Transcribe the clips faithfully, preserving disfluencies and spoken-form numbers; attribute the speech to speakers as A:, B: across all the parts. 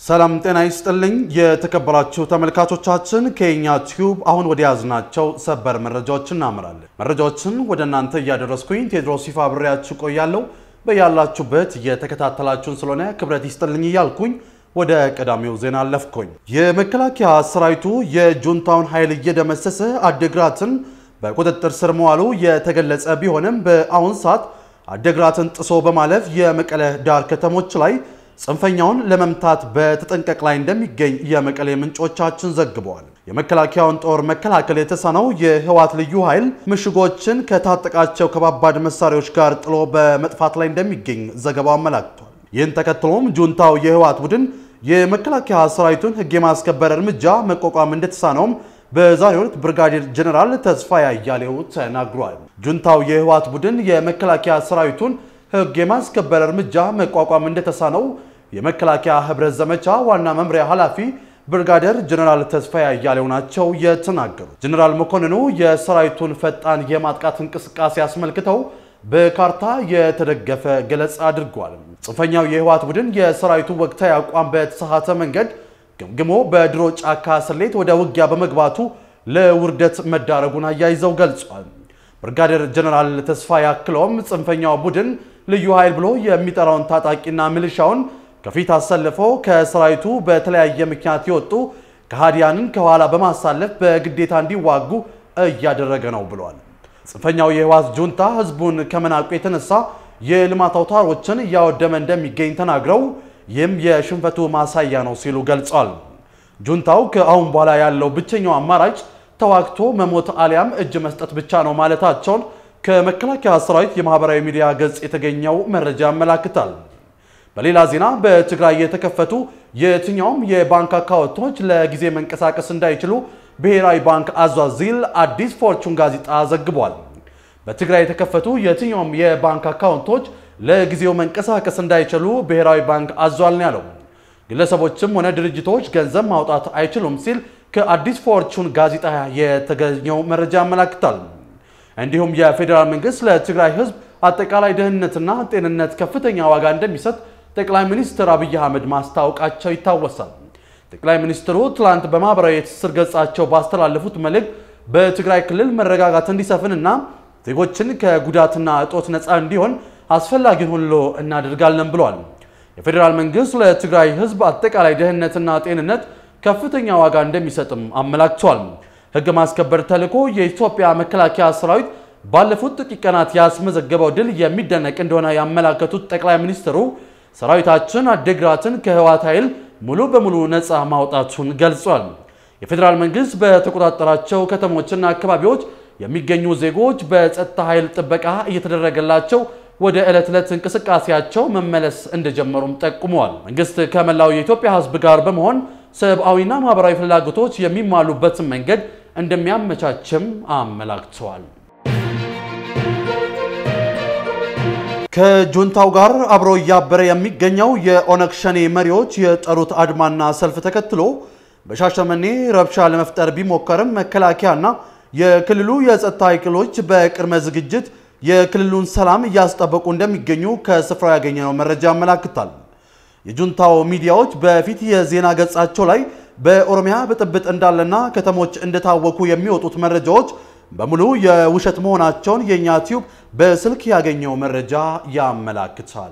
A: ሰላም ጤና ይስጥልኝ የተከበራችሁ ተመልካቾቻችን ከኛ ቲዩብ አሁን ወደ ያዝናቸው ሰበር መረጃዎችን እናመራለን። መረጃዎችን ወደ እናንተ ያደረስኩኝ ቴድሮስ ይፋ ብሬያችሁ ቆያለሁ። በያላችሁበት የተከታተላችሁን ስለሆነ ክብረት ይስጥልኝ እያልኩኝ ወደ ቀዳሚው ዜና አለፍኩኝ። የመከላከያ ሰራዊቱ የጁንታውን ኃይል እየደመሰሰ አዲግራትን በቁጥጥር ስር መዋሉ የተገለጸ ቢሆንም በአሁን ሰዓት አዲግራትን ጥሶ በማለፍ የመቀለ ዳር ከተሞች ላይ ጽንፈኛውን ለመምታት በተጠንቀቅ ላይ እንደሚገኝ የመቀሌ ምንጮቻችን ዘግበዋል። የመከላከያውን ጦር መከላከል የተሳነው የህዋት ልዩ ኃይል ምሽጎችን ከታጠቃቸው ከባባድ መሳሪያዎች ጋር ጥሎ በመጥፋት ላይ እንደሚገኝ ዘገባው አመላክቷል። ይህን ተከትሎም ጁንታው የህዋት ቡድን የመከላከያ ሰራዊቱን ህግ የማስከበር እርምጃ መቋቋም እንደተሳነውም በዛሬው ዕለት ብርጋዴር ጀነራል ተስፋዬ አያሌው ተናግሯል። ጁንታው የህዋት ቡድን የመከላከያ ሰራዊቱን ህግ የማስከበር እርምጃ መቋቋም እንደተሳነው የመከላከያ ህብረት ዘመቻ ዋና መምሪያ ኃላፊ ብርጋዴር ጀነራል ተስፋዬ አያሌው ናቸው የተናገሩት። ጀነራል መኮንኑ የሰራዊቱን ፈጣን የማጥቃት እንቅስቃሴ አስመልክተው በካርታ የተደገፈ ገለጻ አድርጓል። ጽንፈኛው የህዋት ቡድን የሰራዊቱ ወቅታዊ አቋም በተሳሳተ መንገድ ገምግሞ በድሮ ጫካ ስሌት ወደ ውጊያ በመግባቱ ለውርደት መዳረጉን አያይዘው ገልጿል። ብርጋዴር ጀነራል ተስፋዬ አክለውም ጽንፈኛው ቡድን ልዩ ኃይል ብሎ የሚጠራውን ታጣቂና ሚሊሻውን ከፊት አሰልፎ ከሰራዊቱ በተለያየ ምክንያት ይወጡ ከሃዲያንን ከኋላ በማሳለፍ በግዴታ እንዲዋጉ እያደረገ ነው ብለዋል። ጽንፈኛው የህዋት ጁንታ ህዝቡን ከመናቁ የተነሳ የልማት አውታሮችን እያወደመ እንደሚገኝ ተናግረው ይህም የሽንፈቱ ማሳያ ነው ሲሉ ገልጸዋል። ጁንታው ከአሁን በኋላ ያለው ብቸኛው አማራጭ ተዋክቶ መሞት አሊያም እጅ መስጠት ብቻ ነው ማለታቸውን ከመከላከያ ሰራዊት የማህበራዊ ሚዲያ ገጽ የተገኘው መረጃ ያመላክታል። በሌላ ዜና በትግራይ የተከፈቱ የትኛውም የባንክ አካውንቶች ለጊዜ መንቀሳቀስ እንዳይችሉ ብሔራዊ ባንክ አዟል ሲል አዲስ ፎርቹን ጋዜጣ ዘግቧል። በትግራይ የተከፈቱ የትኛውም የባንክ አካውንቶች ለጊዜው መንቀሳቀስ እንዳይችሉ ብሔራዊ ባንክ አዟል ነው ያለው። ግለሰቦችም ሆነ ድርጅቶች ገንዘብ ማውጣት አይችሉም ሲል ከአዲስ ፎርቹን ጋዜጣ የተገኘው መረጃ ያመላክታል። እንዲሁም የፌደራል መንግስት ለትግራይ ህዝብ አጠቃላይ ደህንነትና ጤንነት ከፍተኛ ዋጋ እንደሚሰጥ ጠቅላይ ሚኒስትር አብይ አህመድ ማስታወቃቸው ይታወሳል። ጠቅላይ ሚኒስትሩ ትላንት በማህበራዊ ትስስር ገጻቸው ባስተላለፉት መልእክት በትግራይ ክልል መረጋጋት እንዲሰፍንና ዜጎችን ከጉዳትና እጦት ነፃ እንዲሆን አስፈላጊውን ሁሉ እናደርጋለን ብለዋል። የፌደራል መንግስት ለትግራይ ህዝብ አጠቃላይ ደህንነትና ጤንነት ከፍተኛ ዋጋ እንደሚሰጥም አመላክቷል። ህግ ማስከበር ተልዕኮ የኢትዮጵያ መከላከያ ሰራዊት ባለፉት ጥቂት ቀናት ያስመዘገበው ድል የሚደነቅ እንደሆነ ያመላከቱት ጠቅላይ ሚኒስትሩ ሰራዊታችን አዲግራትን ከህዋት ኃይል ሙሉ በሙሉ ነፃ ማውጣቱን ገልጿል። የፌደራል መንግስት በተቆጣጠራቸው ከተሞችና አካባቢዎች የሚገኙ ዜጎች በጸጥታ ኃይል ጥበቃ እየተደረገላቸው ወደ ዕለት ዕለት እንቅስቃሴያቸው መመለስ እንደጀመሩም ጠቁመዋል። መንግስት ከመላው የኢትዮጵያ ህዝብ ጋር በመሆን ሰብአዊና ማህበራዊ ፍላጎቶች የሚሟሉበትን መንገድ እንደሚያመቻችም አመላክተዋል። ከጁንታው ጋር አብሮ ያበረ የሚገኘው የኦነግ ሸኔ መሪዎች የጠሩት አድማና ሰልፍ ተከትሎ በሻሸመኔ ረብሻ ለመፍጠር ቢሞከርም መከላከያና የክልሉ የጸጥታ ኃይሎች በቅድመ ዝግጅት የክልሉን ሰላም እያስጠበቁ እንደሚገኙ ከስፍራው ያገኘነው መረጃ ያመላክታል። የጁንታው ሚዲያዎች በፊት የዜና ገጻቸው ላይ በኦሮሚያ ብጥብጥ እንዳለና ከተሞች እንደታወቁ የሚወጡት መረጃዎች በሙሉ የውሸት መሆናቸውን የኛ ቲዩብ በስልክ ያገኘው መረጃ ያመላክታል።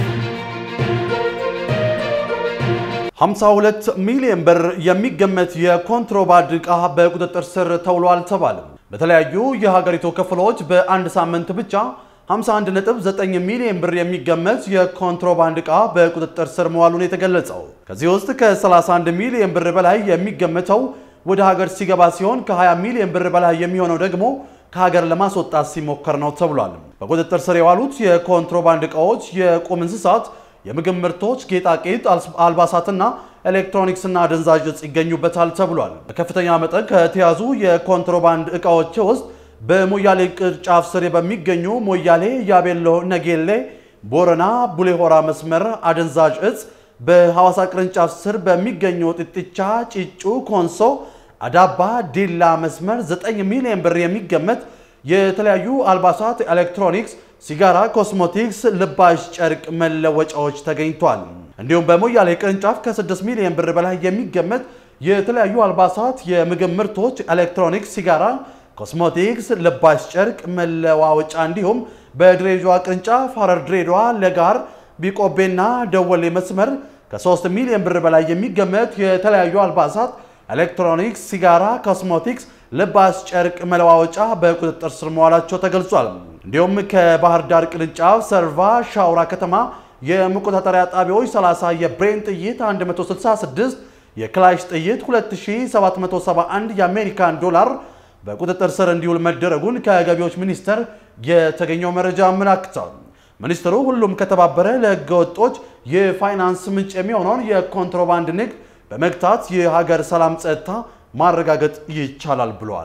A: ሃምሳ ሁለት ሚሊዮን ብር የሚገመት የኮንትሮባንድ ዕቃ በቁጥጥር ስር ተውሏል ተባለ። በተለያዩ የሀገሪቱ ክፍሎች በአንድ ሳምንት ብቻ ሃምሳ አንድ ነጥብ ዘጠኝ ሚሊዮን ብር የሚገመት የኮንትሮባንድ ዕቃ በቁጥጥር ስር መዋሉን የተገለጸው። ከዚህ ውስጥ ከ31 ሚሊዮን ብር በላይ የሚገመተው ወደ ሀገር ሲገባ ሲሆን ከ20 ሚሊዮን ብር በላይ የሚሆነው ደግሞ ከሀገር ለማስወጣት ሲሞከር ነው ተብሏል። በቁጥጥር ስር የዋሉት የኮንትሮባንድ ዕቃዎች የቁም እንስሳት፣ የምግብ ምርቶች፣ ጌጣጌጥ፣ አልባሳትና ኤሌክትሮኒክስና አደንዛዥ ዕፅ ይገኙበታል ተብሏል። በከፍተኛ መጠን ከተያዙ የኮንትሮባንድ ዕቃዎች ውስጥ በሞያሌ ቅርንጫፍ ስር በሚገኙ ሞያሌ፣ ያቤሎ፣ ነጌሌ፣ ቦረና፣ ቡሌሆራ መስመር አደንዛዥ ዕፅ፣ በሐዋሳ ቅርንጫፍ ስር በሚገኙ ጥጥቻ፣ ጭጩ፣ ኮንሶ፣ አዳባ፣ ዲላ መስመር ዘጠኝ ሚሊዮን ብር የሚገመት የተለያዩ አልባሳት፣ ኤሌክትሮኒክስ፣ ሲጋራ፣ ኮስሞቲክስ፣ ልባሽ ጨርቅ መለወጫዎች ተገኝቷል። እንዲሁም በሞያሌ ቅርንጫፍ ከ6 ሚሊዮን ብር በላይ የሚገመት የተለያዩ አልባሳት፣ የምግብ ምርቶች፣ ኤሌክትሮኒክስ፣ ሲጋራ፣ ኮስሞቲክስ፣ ልባሽ ጨርቅ መለዋወጫ እንዲሁም በድሬዳዋ ቅርንጫፍ ሐረር፣ ድሬዳዋ፣ ለጋር፣ ቢቆቤና ደወሌ መስመር ከ3 ሚሊዮን ብር በላይ የሚገመት የተለያዩ አልባሳት፣ ኤሌክትሮኒክስ፣ ሲጋራ፣ ኮስሞቲክስ፣ ልባሽ ጨርቅ መለዋወጫ በቁጥጥር ስር መዋላቸው ተገልጿል። እንዲሁም ከባህር ዳር ቅርንጫፍ ሰርቫ ሻውራ ከተማ የመቆጣጠሪያ ጣቢያዎች ሰላሳ የብሬን ጥይት፣ አንድ መቶ ስልሳ ስድስት የክላሽ ጥይት፣ ሁለት ሺህ ሰባት መቶ ሰባ አንድ የአሜሪካን ዶላር በቁጥጥር ስር እንዲውል መደረጉን ከገቢዎች ሚኒስቴር የተገኘው መረጃ አመላክቷል። ሚኒስትሩ ሁሉም ከተባበረ ለሕገ ወጦች የፋይናንስ ምንጭ የሚሆነውን የኮንትሮባንድ ንግድ በመግታት የሀገር ሰላም ጸጥታ ማረጋገጥ ይቻላል ብለዋል።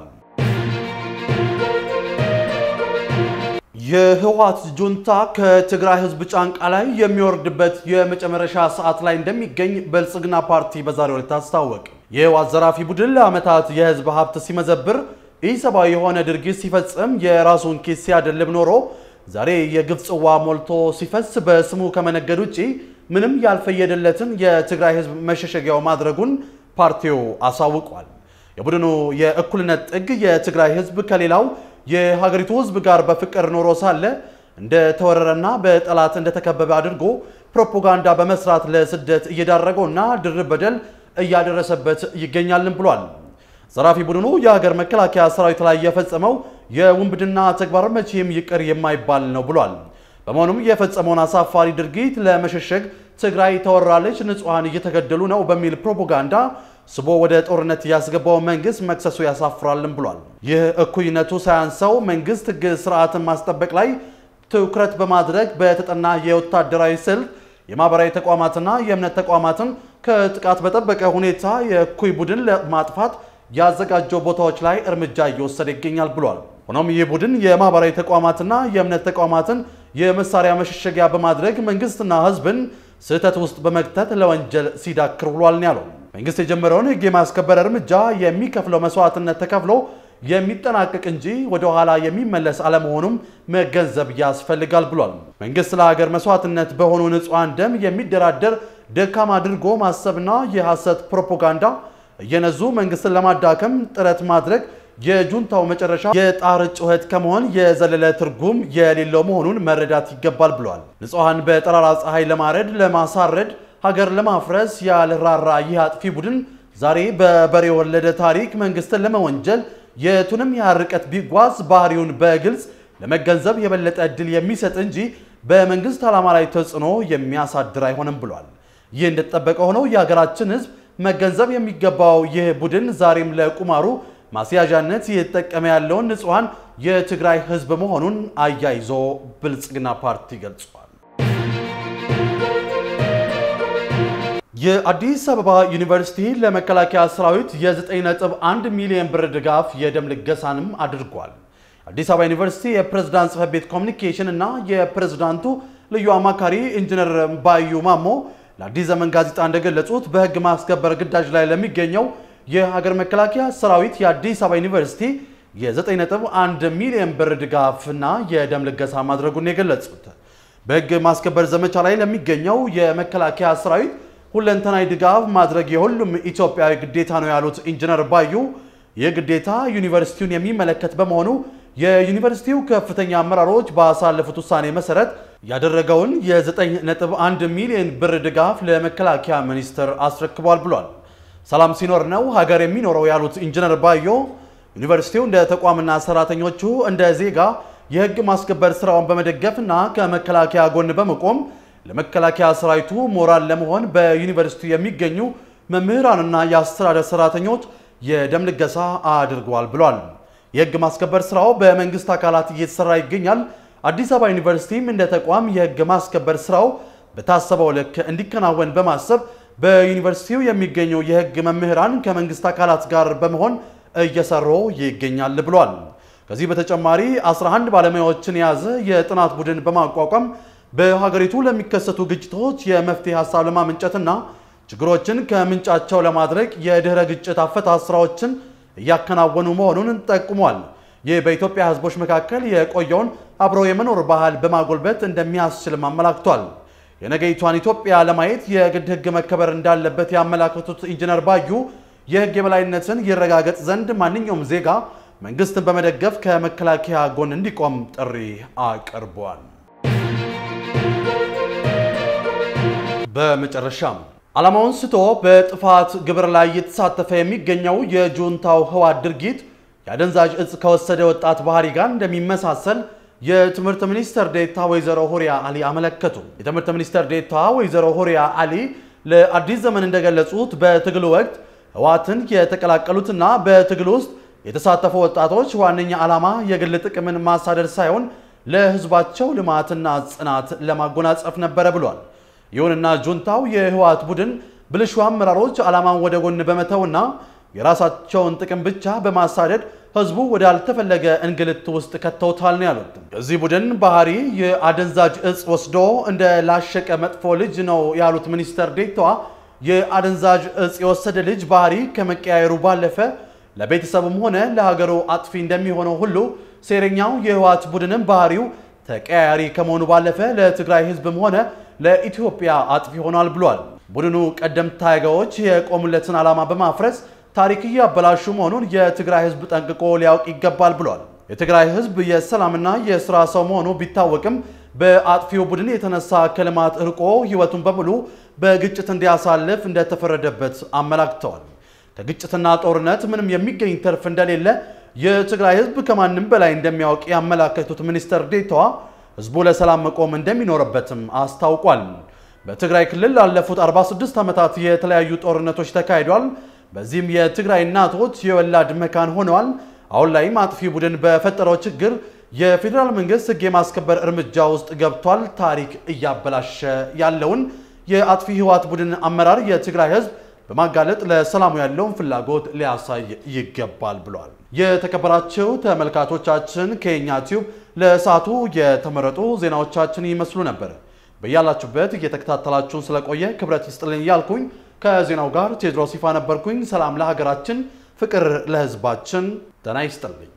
A: የህወሓት ጁንታ ከትግራይ ህዝብ ጫንቃ ላይ የሚወርድበት የመጨረሻ ሰዓት ላይ እንደሚገኝ ብልጽግና ፓርቲ በዛሬው ዕለት አስታወቀ። የህወሓት ዘራፊ ቡድን ለዓመታት የህዝብ ሀብት ሲመዘብር ኢሰብአዊ የሆነ ድርጊት ሲፈጽም የራሱን ኪስ ሲያደልብ ኖሮ ዛሬ የግፍ ጽዋ ሞልቶ ሲፈስ በስሙ ከመነገድ ውጪ ምንም ያልፈየደለትን የትግራይ ህዝብ መሸሸጊያው ማድረጉን ፓርቲው አሳውቋል። የቡድኑ የእኩልነት ጥግ የትግራይ ህዝብ ከሌላው የሀገሪቱ ህዝብ ጋር በፍቅር ኖሮ ሳለ እንደ ተወረረና በጠላት እንደተከበበ አድርጎ ፕሮፓጋንዳ በመስራት ለስደት እየዳረገውና ድርብ በደል እያደረሰበት ይገኛልን ብሏል። ዘራፊ ቡድኑ የሀገር መከላከያ ሰራዊት ላይ የፈጸመው የውንብድና ተግባር መቼም ይቅር የማይባል ነው ብሏል። በመሆኑም የፈጸመውን አሳፋሪ ድርጊት ለመሸሸግ ትግራይ ተወራለች፣ ንጹሃን እየተገደሉ ነው በሚል ፕሮፓጋንዳ ስቦ ወደ ጦርነት ያስገባው መንግስት መክሰሱ ያሳፍራልን ብሏል። ይህ እኩይነቱ ሳያንሰው መንግስት ህግ ስርዓትን ማስጠበቅ ላይ ትኩረት በማድረግ በተጠና የወታደራዊ ስልት የማህበራዊ ተቋማትና የእምነት ተቋማትን ከጥቃት በጠበቀ ሁኔታ የእኩይ ቡድን ለማጥፋት ያዘጋጀው ቦታዎች ላይ እርምጃ እየወሰደ ይገኛል ብሏል። ሆኖም ይህ ቡድን የማህበራዊ ተቋማትና የእምነት ተቋማትን የመሳሪያ መሸሸጊያ በማድረግ መንግስትና ህዝብን ስህተት ውስጥ በመክተት ለወንጀል ሲዳክር ውሏል ያለው መንግስት የጀመረውን ህግ የማስከበር እርምጃ የሚከፍለው መስዋዕትነት ተከፍሎ የሚጠናቀቅ እንጂ ወደ ኋላ የሚመለስ አለመሆኑም መገንዘብ ያስፈልጋል ብሏል። መንግስት ለሀገር መስዋዕትነት በሆኑ ንጹሃን ደም የሚደራደር ደካማ አድርጎ ማሰብና የሐሰት ፕሮፓጋንዳ እየነዙ መንግስትን ለማዳከም ጥረት ማድረግ የጁንታው መጨረሻ የጣር ጩኸት ከመሆን የዘለለ ትርጉም የሌለው መሆኑን መረዳት ይገባል ብሏል። ንጹሃን በጠራራ ፀሐይ ለማረድ ለማሳረድ ሀገር ለማፍረስ ያልራራ ይህ አጥፊ ቡድን ዛሬ በበሬ ወለደ ታሪክ መንግስትን ለመወንጀል የቱንም ያህል ርቀት ቢጓዝ ባህሪውን በግልጽ ለመገንዘብ የበለጠ እድል የሚሰጥ እንጂ በመንግስት ዓላማ ላይ ተጽዕኖ የሚያሳድር አይሆንም ብሏል። ይህ እንደተጠበቀ ሆኖ የሀገራችን ህዝብ መገንዘብ የሚገባው ይህ ቡድን ዛሬም ለቁማሩ ማስያዣነት እየተጠቀመ ያለውን ንጹሃን የትግራይ ህዝብ መሆኑን አያይዞ ብልጽግና ፓርቲ ገልጿል። የአዲስ አበባ ዩኒቨርሲቲ ለመከላከያ ሰራዊት የ9 ነጥብ አንድ ሚሊዮን ብር ድጋፍ የደም ልገሳንም አድርጓል። አዲስ አበባ ዩኒቨርሲቲ የፕሬዝዳንት ጽሕፈት ቤት ኮሙኒኬሽን እና የፕሬዝዳንቱ ልዩ አማካሪ ኢንጂነር ባዩ ማሞ ለአዲስ ዘመን ጋዜጣ እንደገለጹት በህግ ማስከበር ግዳጅ ላይ ለሚገኘው የሀገር መከላከያ ሰራዊት የአዲስ አበባ ዩኒቨርሲቲ የ9 ነጥብ አንድ ሚሊዮን ብር ድጋፍና የደም ልገሳ ማድረጉን የገለጹት በህግ ማስከበር ዘመቻ ላይ ለሚገኘው የመከላከያ ሰራዊት ሁለንተናዊ ድጋፍ ማድረግ የሁሉም ኢትዮጵያዊ ግዴታ ነው ያሉት ኢንጂነር ባዩ የግዴታ ዩኒቨርሲቲውን የሚመለከት በመሆኑ የዩኒቨርሲቲው ከፍተኛ አመራሮች ባሳለፉት ውሳኔ መሰረት ያደረገውን የ9 ነጥብ አንድ ሚሊዮን ብር ድጋፍ ለመከላከያ ሚኒስቴር አስረክቧል ብሏል። ሰላም ሲኖር ነው ሀገር የሚኖረው ያሉት ኢንጂነር ባዮ ዩኒቨርሲቲው እንደ ተቋምና ሰራተኞቹ እንደ ዜጋ የህግ ማስከበር ስራውን በመደገፍና ከመከላከያ ጎን በመቆም ለመከላከያ ሰራዊቱ ሞራል ለመሆን በዩኒቨርሲቲው የሚገኙ መምህራንና የአስተዳደር ሰራተኞች የደም ልገሳ አድርገዋል ብሏል። የህግ ማስከበር ስራው በመንግስት አካላት እየተሰራ ይገኛል። አዲስ አበባ ዩኒቨርሲቲም እንደ ተቋም የህግ ማስከበር ስራው በታሰበው ልክ እንዲከናወን በማሰብ በዩኒቨርሲቲው የሚገኙ የህግ መምህራን ከመንግስት አካላት ጋር በመሆን እየሰሩ ይገኛል ብሏል። ከዚህ በተጨማሪ አስራ አንድ ባለሙያዎችን የያዘ የጥናት ቡድን በማቋቋም በሀገሪቱ ለሚከሰቱ ግጭቶች የመፍትሄ ሐሳብ ለማመንጨትና ችግሮችን ከምንጫቸው ለማድረግ የድህረ ግጭት አፈታት ስራዎችን እያከናወኑ መሆኑን ጠቁሟል። ይህ በኢትዮጵያ ህዝቦች መካከል የቆየውን አብሮ የመኖር ባህል በማጎልበት እንደሚያስችልም አመላክቷል። የነገይቷን ኢትዮጵያ ለማየት የግድ ህግ መከበር እንዳለበት ያመላከቱት ኢንጂነር ባዩ የህግ የበላይነትን ይረጋገጥ ዘንድ ማንኛውም ዜጋ መንግስትን በመደገፍ ከመከላከያ ጎን እንዲቆም ጥሪ አቅርቧል። በመጨረሻም ዓላማውን ስቶ በጥፋት ግብር ላይ የተሳተፈ የሚገኘው የጁንታው ህወሓት ድርጊት የአደንዛዥ እጽ ከወሰደ ወጣት ባህሪ ጋር እንደሚመሳሰል የትምህርት ሚኒስትር ዴኤታ ወይዘሮ ሁሪያ አሊ አመለከቱ። የትምህርት ሚኒስትር ዴኤታ ወይዘሮ ሁሪያ አሊ ለአዲስ ዘመን እንደገለጹት በትግሉ ወቅት ህወሓትን የተቀላቀሉትና በትግሉ ውስጥ የተሳተፉ ወጣቶች ዋነኛ ዓላማ የግል ጥቅምን ማሳደድ ሳይሆን ለህዝባቸው ልማትና ጽናት ለማጎናጸፍ ነበር ብሏል። ይሁንና ጁንታው የህወሓት ቡድን ብልሹ አመራሮች ዓላማውን ወደ ጎን በመተውና የራሳቸውን ጥቅም ብቻ በማሳደድ ህዝቡ ወደ አልተፈለገ እንግልት ውስጥ ከተውታል ነው ያሉት። የዚህ ቡድን ባህሪ የአደንዛዥ እጽ ወስዶ እንደ ላሸቀ መጥፎ ልጅ ነው ያሉት ሚኒስትር ዴኤታዋ የአደንዛዥ እጽ የወሰደ ልጅ ባህሪ ከመቀያየሩ ባለፈ ለቤተሰቡም ሆነ ለሀገሩ አጥፊ እንደሚሆነው ሁሉ ሴረኛው የህወሓት ቡድንም ባህሪው ተቀያያሪ ከመሆኑ ባለፈ ለትግራይ ህዝብም ሆነ ለኢትዮጵያ አጥፊ ሆኗል ብሏል። ቡድኑ ቀደምት ታጋዮች የቆሙለትን ዓላማ በማፍረስ ታሪክ ያበላሹ መሆኑን የትግራይ ህዝብ ጠንቅቆ ሊያውቅ ይገባል ብሏል። የትግራይ ህዝብ የሰላምና የሥራ ሰው መሆኑ ቢታወቅም በአጥፊው ቡድን የተነሳ ከልማት እርቆ ህይወቱን በሙሉ በግጭት እንዲያሳልፍ እንደተፈረደበት አመላክተዋል። ከግጭትና ጦርነት ምንም የሚገኝ ተርፍ እንደሌለ የትግራይ ህዝብ ከማንም በላይ እንደሚያውቅ ያመላከቱት ሚኒስትር ዴኤታዋ ህዝቡ ለሰላም መቆም እንደሚኖርበትም አስታውቋል። በትግራይ ክልል ላለፉት አርባ ስድስት ዓመታት የተለያዩ ጦርነቶች ተካሂደዋል። በዚህም የትግራይ እናቶች የወላድ መካን ሆነዋል። አሁን ላይም አጥፊ ቡድን በፈጠረው ችግር የፌደራል መንግስት ህግ የማስከበር እርምጃ ውስጥ ገብቷል። ታሪክ እያበላሸ ያለውን የአጥፊ ህወሓት ቡድን አመራር የትግራይ ህዝብ በማጋለጥ ለሰላሙ ያለውን ፍላጎት ሊያሳይ ይገባል ብሏል። የተከበራችሁ ተመልካቾቻችን ከኛ ቲዩብ ለሰዓቱ የተመረጡ ዜናዎቻችን ይመስሉ ነበር። በያላችሁበት እየተከታተላችሁን ስለቆየ ክብረት ይስጥልኝ ያልኩኝ ከዜናው ጋር ቴድሮስ ይፋ ነበርኩኝ። ሰላም ለሀገራችን፣ ፍቅር ለህዝባችን። ጤና ይስጥልኝ።